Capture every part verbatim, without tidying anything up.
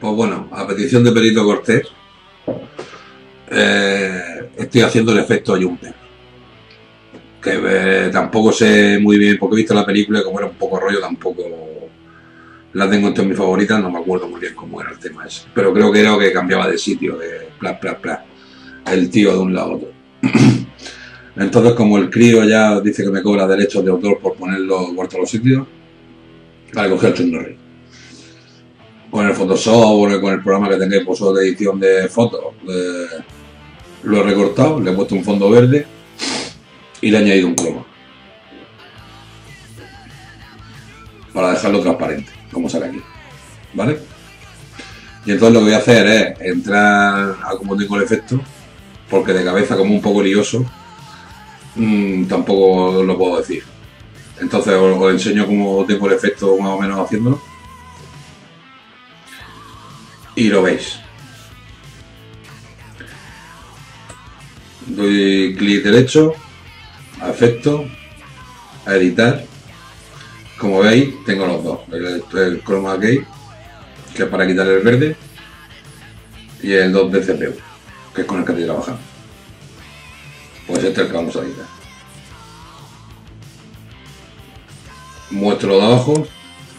Pues bueno, a petición de Perito Cortés, eh, estoy haciendo el efecto Jumper. Que eh, tampoco sé muy bien, porque he visto la película y como era un poco rollo, tampoco la tengo entre mis favoritas, no me acuerdo muy bien cómo era el tema ese. Pero creo que era que cambiaba de sitio, de plas, plas, plas, el tío de un lado a otro. Entonces, como el crío ya dice que me cobra derechos de autor por ponerlo por todos los sitios, para coger el Chunnorri. Con el Photoshop o con el programa que tengáis vosotros de edición de fotos, eh, lo he recortado, le he puesto un fondo verde y le he añadido un croma para dejarlo transparente, como sale aquí, ¿vale? Y entonces lo que voy a hacer es entrar a cómo tengo el efecto, porque de cabeza como un poco lioso, mmm, tampoco lo puedo decir. Entonces os, os enseño cómo tengo el efecto más o menos haciéndolo y lo veis. Doy clic derecho a efecto, a editar. Como veis tengo los dos, el, el chroma key, que es para quitar el verde, y el dos D C P U, que es con el que estoy trabajando. Pues este es el que vamos a editar. Muestro lo de abajo.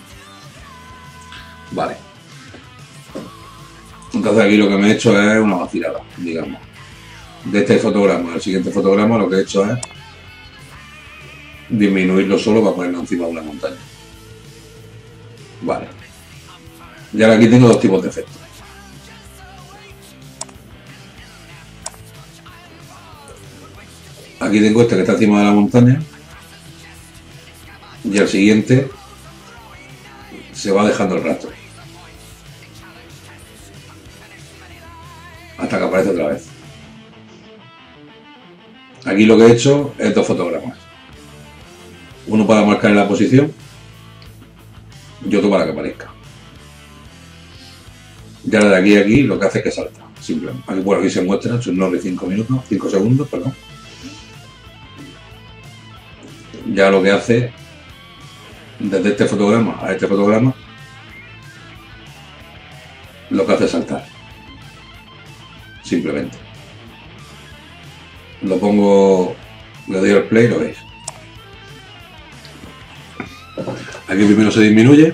Vale. Entonces aquí lo que me he hecho es una vacilada, digamos. De este fotograma al siguiente fotograma lo que he hecho es disminuirlo solo para ponerlo encima de una montaña. Vale. Y ahora aquí tengo dos tipos de efectos. Aquí tengo este que está encima de la montaña y el siguiente se va dejando el rastro hasta que aparece otra vez. Aquí lo que he hecho es dos fotogramas, uno para marcar la posición y otro para que aparezca. Y ahora de aquí a aquí lo que hace es que salta, simplemente. Aquí, bueno, aquí se muestra Chunnorri cinco minutos, cinco segundos, perdón. Ya lo que hace desde este fotograma a este fotograma, lo que hace es saltar, simplemente. Lo pongo, le doy al play y lo veis. Aquí primero se disminuye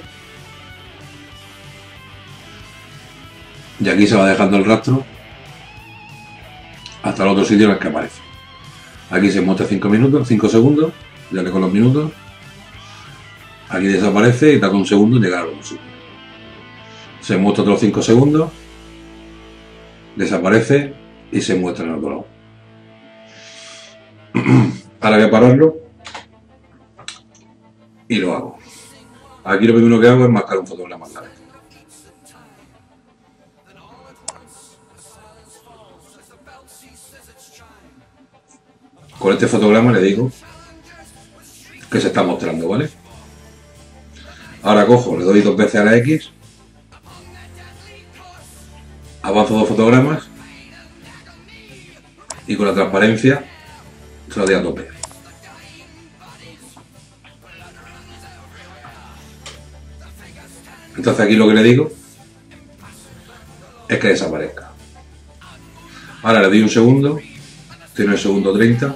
y aquí se va dejando el rastro hasta el otro sitio en el que aparece. Aquí se muestra cinco minutos, cinco segundos, ya le con los minutos. Aquí desaparece y tarda un segundo en llegar al otro sitio. Se muestra otros cinco segundos, desaparece y se muestra en el otro lado. Ahora voy a pararlo y lo hago. Aquí lo primero que hago es marcar un fotograma clave. Con este fotograma le digo que se está mostrando, ¿vale? Ahora cojo, le doy dos veces a la X, avanzo dos fotogramas y con la transparencia se lo doy a tope. Entonces aquí lo que le digo es que desaparezca. Ahora le doy un segundo, tiene el segundo treinta,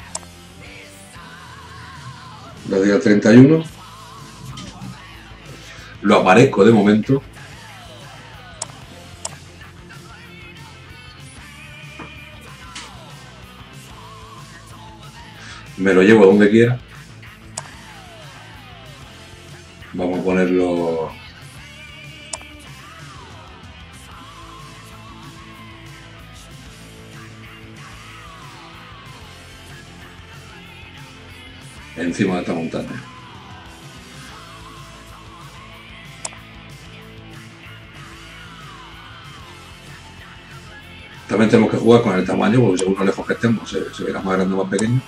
le doy al treinta y uno, lo aparezco de momento, me lo llevo a donde quiera, vamos a ponerlo encima de esta montaña. También tenemos que jugar con el tamaño, porque según lo lejos que estemos se, se verá más grande o más pequeño.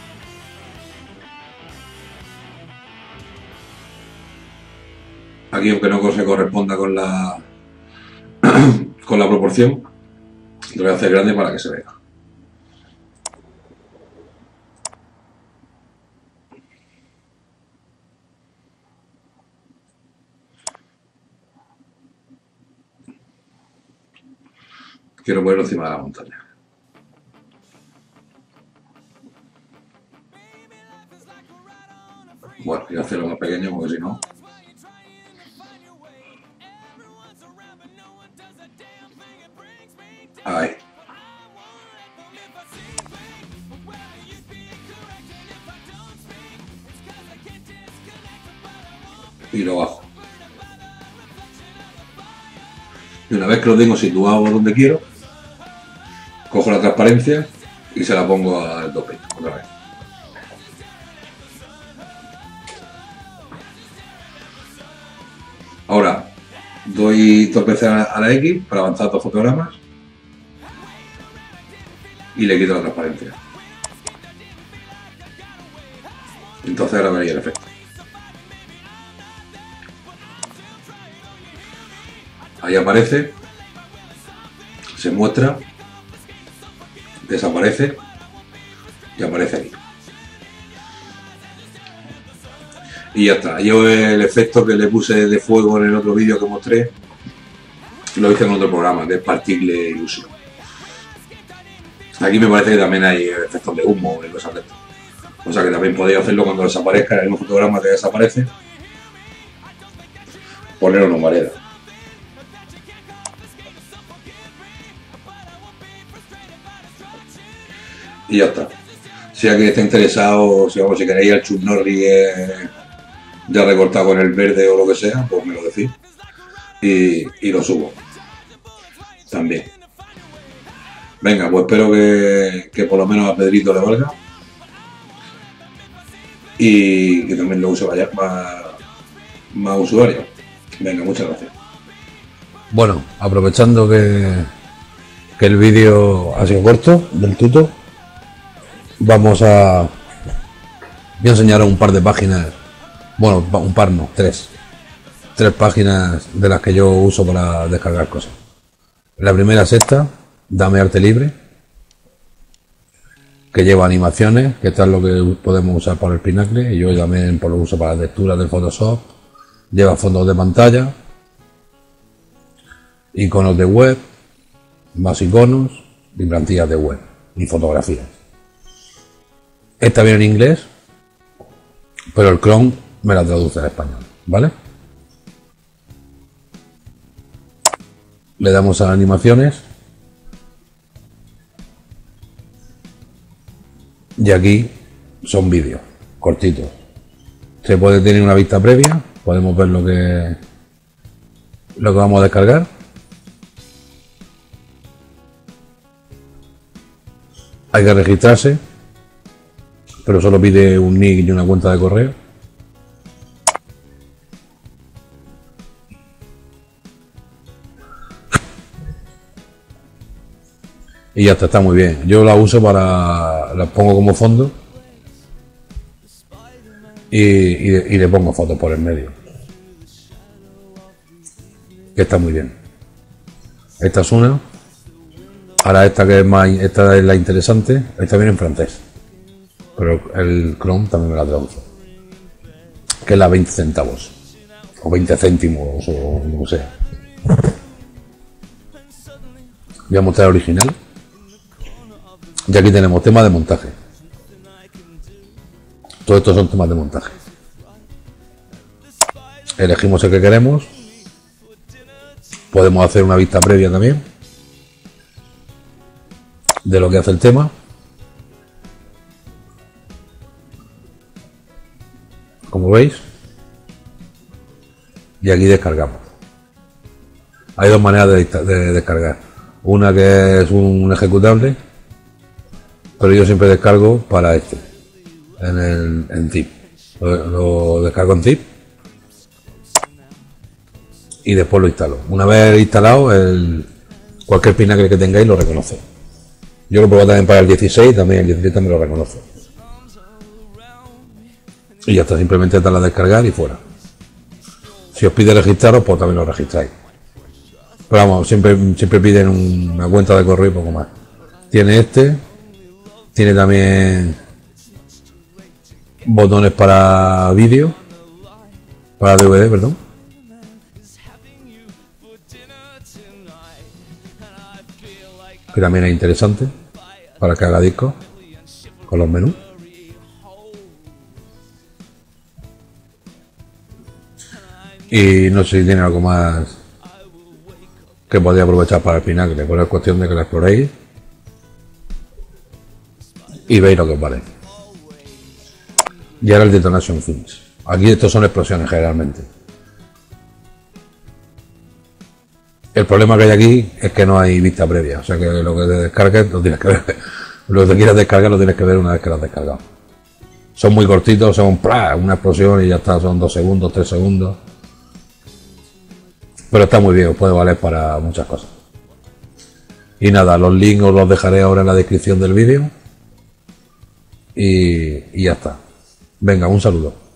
Aquí, aunque no se corresponda con la con la proporción, lo voy a hacer grande para que se vea. Quiero ponerlo encima de la montaña. Bueno, voy a hacerlo más pequeño porque si no... Ahí. Y lo bajo. Y una vez que lo tengo situado donde quiero, cojo la transparencia y se la pongo al tope otra vez. Ahora doy dos veces a la X para avanzar dos fotogramas y le quito la transparencia. Entonces ahora veréis el efecto. Ahí aparece, se muestra, desaparece y aparece aquí. Y ya está. Yo el efecto que le puse de fuego en el otro vídeo que mostré lo hice en otro programa, de Particle Illusion. Aquí me parece que también hay efectos de humo y cosas de esto. O sea que también podéis hacerlo cuando desaparezca en el mismo fotograma que desaparece. Ponerlo en humareda. Y ya está. Si alguien está interesado, si, vamos, si queréis el Chuck Norris eh, ya recortado con el verde o lo que sea, pues me lo decís. Y, y lo subo. También. Venga, pues espero que, que por lo menos a Pedrito le valga. Y que también lo use vaya, más, más usuarios. Venga, muchas gracias. Bueno, aprovechando que, que el vídeo ha sido corto del tuto, vamos a, voy a enseñaros un par de páginas, bueno, un par no, tres, tres páginas de las que yo uso para descargar cosas. La primera es esta, Dame Arte Libre, que lleva animaciones, que esto es lo que podemos usar para el Pinacle, y yo también por lo uso para las texturas del Photoshop. Lleva fondos de pantalla, iconos de web, más iconos y plantillas de web y fotografías. Esta viene en inglés, pero el Chrome me la traduce al español, ¿vale? Le damos a animaciones y aquí son vídeos cortitos. Se puede tener una vista previa, podemos ver lo que lo que vamos a descargar. Hay que registrarse, pero solo pide un nick y una cuenta de correo. Y ya está, está muy bien. Yo la uso para, la pongo como fondo y, y, y le pongo fotos por el medio. Que está muy bien. Esta es una. Ahora esta que es más, esta es la interesante. Esta viene en francés, pero el Chrome también me la traduce. Que es la veinte centavos o veinte céntimos o no sé. Voy a mostrar el original. Y aquí tenemos temas de montaje. Todos estos son temas de montaje. Elegimos el que queremos. Podemos hacer una vista previa también de lo que hace el tema. Como veis. Y aquí descargamos. Hay dos maneras de, de descargar. Una que es un ejecutable, pero yo siempre descargo para este, en el en zip. Lo, lo descargo en zip y después lo instalo. Una vez instalado, el, cualquier Pinacle que tengáis lo reconoce. Yo lo pruebo también para el dieciséis, también el dieciséis también lo reconoce. Y ya está, simplemente darle a descargar y fuera. Si os pide registraros, pues también lo registráis. Pero vamos, siempre, siempre piden una cuenta de correo y poco más. Tiene este, tiene también botones para vídeo, para D V D, perdón. que también es interesante para que haga discos con los menús. Y no sé si tiene algo más que podría aprovechar para el final, que es cuestión de que lo exploréis y veis lo que os vale. Y ahora el Detonation Films. Aquí estos son explosiones generalmente. El problema que hay aquí es que no hay vista previa, o sea que lo que te descargues lo tienes que ver. Lo que te quieras descargar lo tienes que ver una vez que lo has descargado. Son muy cortitos, son ¡plá! Una explosión y ya está, son dos segundos, tres segundos. Pero está muy bien, os puede valer para muchas cosas. Y nada, los links os los dejaré ahora en la descripción del vídeo. Y, y ya está. Venga, un saludo.